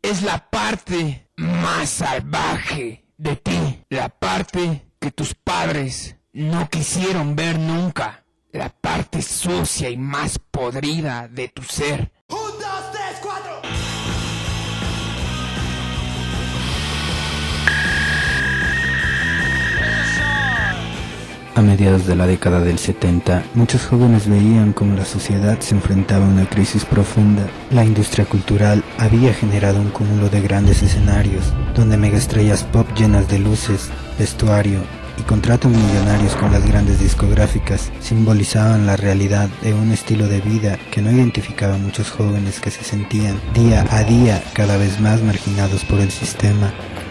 es la parte más salvaje de ti, la parte que tus padres no quisieron ver nunca, la parte sucia y más podrida de tu ser. ¡1, 2, 3, 4! A mediados de la década del 70, muchos jóvenes veían cómo la sociedad se enfrentaba a una crisis profunda. La industria cultural había generado un cúmulo de grandes escenarios, donde megaestrellas pop llenas de luces, vestuario y contratos millonarios con las grandes discográficas simbolizaban la realidad de un estilo de vida que no identificaba a muchos jóvenes que se sentían día a día cada vez más marginados por el sistema.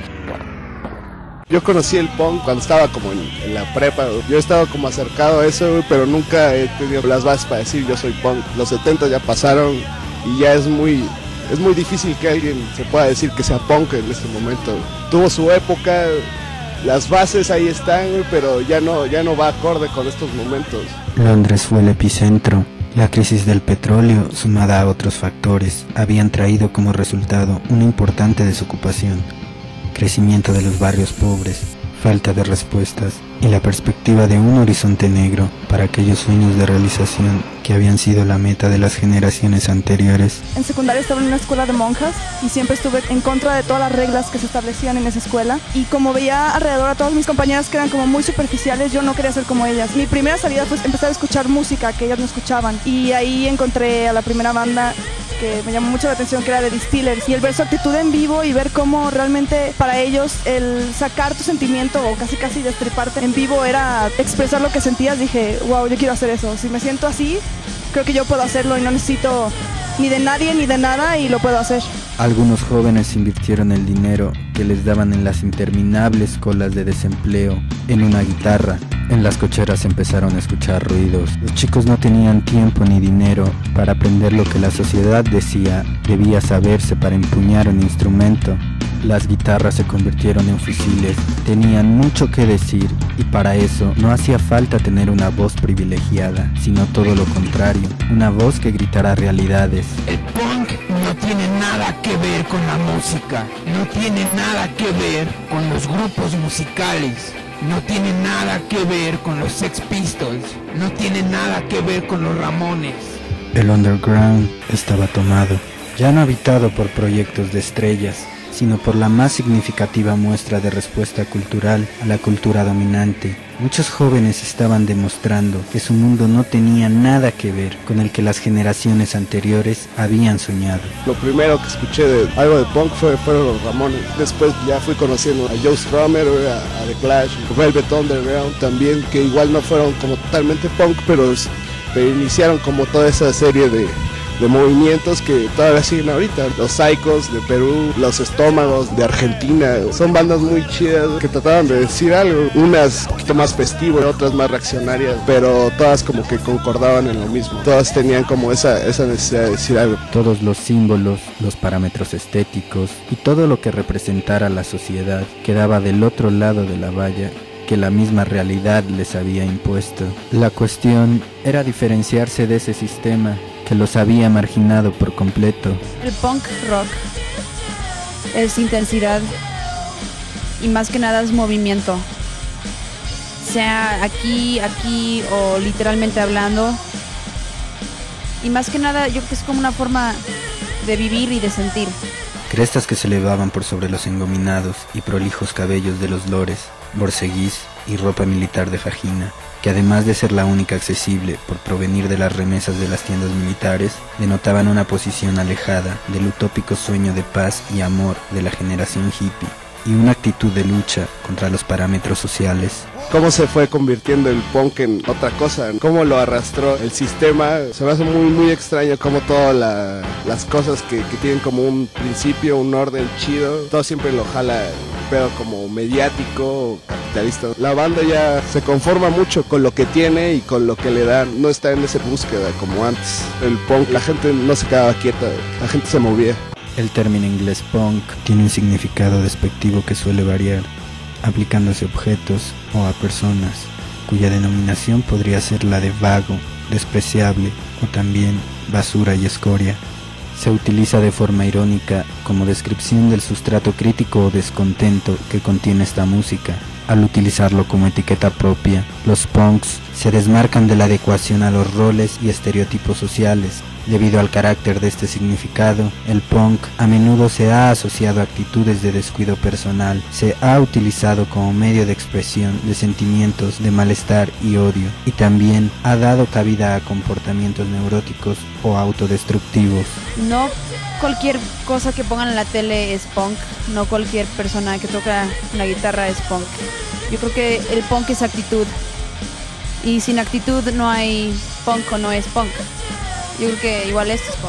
Yo conocí el punk cuando estaba como en la prepa. Yo he estado como acercado a eso, pero nunca he tenido las bases para decir yo soy punk. Los 70 ya pasaron y ya es muy difícil que alguien se pueda decir que sea punk en este momento. Tuvo su época, las bases ahí están, pero ya no va acorde con estos momentos. Londres fue el epicentro. La crisis del petróleo, sumada a otros factores, habían traído como resultado una importante desocupación, crecimiento de los barrios pobres, falta de respuestas y la perspectiva de un horizonte negro para aquellos sueños de realización que habían sido la meta de las generaciones anteriores. En secundaria estaba en una escuela de monjas y siempre estuve en contra de todas las reglas que se establecían en esa escuela, y como veía alrededor a todas mis compañeras que eran como muy superficiales, yo no quería ser como ellas. Mi primera salida fue empezar a escuchar música que ellas no escuchaban, y ahí encontré a la primera banda que me llamó mucho la atención, que era de Distillers, y el ver su actitud en vivo y ver cómo realmente para ellos el sacar tu sentimiento o casi destriparte en vivo era expresar lo que sentías. Dije, wow, yo quiero hacer eso. Si me siento así, creo que yo puedo hacerlo y no necesito ni de nadie ni de nada, y lo puedo hacer. Algunos jóvenes invirtieron el dinero que les daban en las interminables colas de desempleo en una guitarra. En las cocheras empezaron a escuchar ruidos. Los chicos no tenían tiempo ni dinero para aprender lo que la sociedad decía debía saberse para empuñar un instrumento. Las guitarras se convirtieron en fusiles, tenían mucho que decir, y para eso no hacía falta tener una voz privilegiada, sino todo lo contrario, una voz que gritara realidades. El punk no tiene nada que ver con la música, no tiene nada que ver con los grupos musicales, no tiene nada que ver con los Sex Pistols, no tiene nada que ver con los Ramones. El underground estaba tomado, ya no habitado por proyectos de estrellas, sino por la más significativa muestra de respuesta cultural a la cultura dominante. Muchos jóvenes estaban demostrando que su mundo no tenía nada que ver con el que las generaciones anteriores habían soñado. Lo primero que escuché de algo de punk fueron los Ramones. Después ya fui conociendo a Joe Strummer, a The Clash, Velvet Underground también, que igual no fueron como totalmente punk, pero iniciaron como toda esa serie de movimientos que todavía siguen ahorita. Los Psychos de Perú, los Estómagos de Argentina, son bandas muy chidas que trataban de decir algo, unas un poquito más festivas, otras más reaccionarias, pero todas como que concordaban en lo mismo, todas tenían como esa necesidad de decir algo. Todos los símbolos, los parámetros estéticos y todo lo que representara la sociedad quedaba del otro lado de la valla que la misma realidad les había impuesto. La cuestión era diferenciarse de ese sistema que los había marginado por completo. El punk rock es intensidad y más que nada es movimiento, sea aquí o literalmente hablando, y más que nada yo creo que es como una forma de vivir y de sentir. Crestas que se elevaban por sobre los engominados y prolijos cabellos de los lores, borceguís y ropa militar de fajina, que además de ser la única accesible por provenir de las remesas de las tiendas militares, denotaban una posición alejada del utópico sueño de paz y amor de la generación hippie, y una actitud de lucha contra los parámetros sociales. Cómo se fue convirtiendo el punk en otra cosa, cómo lo arrastró el sistema. Se me hace muy extraño cómo todas las cosas que tienen como un principio, un orden chido, todo siempre lo jala pero como mediático, capitalista. La banda ya se conforma mucho con lo que tiene y con lo que le dan, no está en esa búsqueda como antes. El punk, la gente no se quedaba quieta, la gente se movía. El término inglés punk tiene un significado despectivo que suele variar, aplicándose a objetos o a personas, cuya denominación podría ser la de vago, despreciable o también basura y escoria. se utiliza de forma irónica como descripción del sustrato crítico o descontento que contiene esta música. Al utilizarlo como etiqueta propia, los punks se desmarcan de la adecuación a los roles y estereotipos sociales. Debido al carácter de este significado, el punk a menudo se ha asociado a actitudes de descuido personal, se ha utilizado como medio de expresión de sentimientos de malestar y odio, y también ha dado cabida a comportamientos neuróticos o autodestructivos. No cualquier cosa que pongan en la tele es punk, no cualquier persona que toca una guitarra es punk. Yo creo que el punk es actitud, y sin actitud no hay punk o no es punk. Yo creo que igual esto es punk.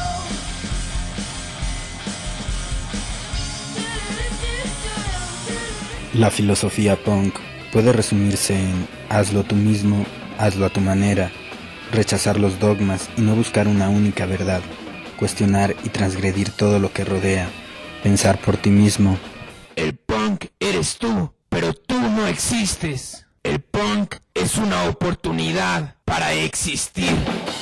La filosofía punk puede resumirse en hazlo tú mismo, hazlo a tu manera, rechazar los dogmas y no buscar una única verdad, cuestionar y transgredir todo lo que rodea, pensar por ti mismo. El punk eres tú, pero tú no existes. El punk es una oportunidad para existir.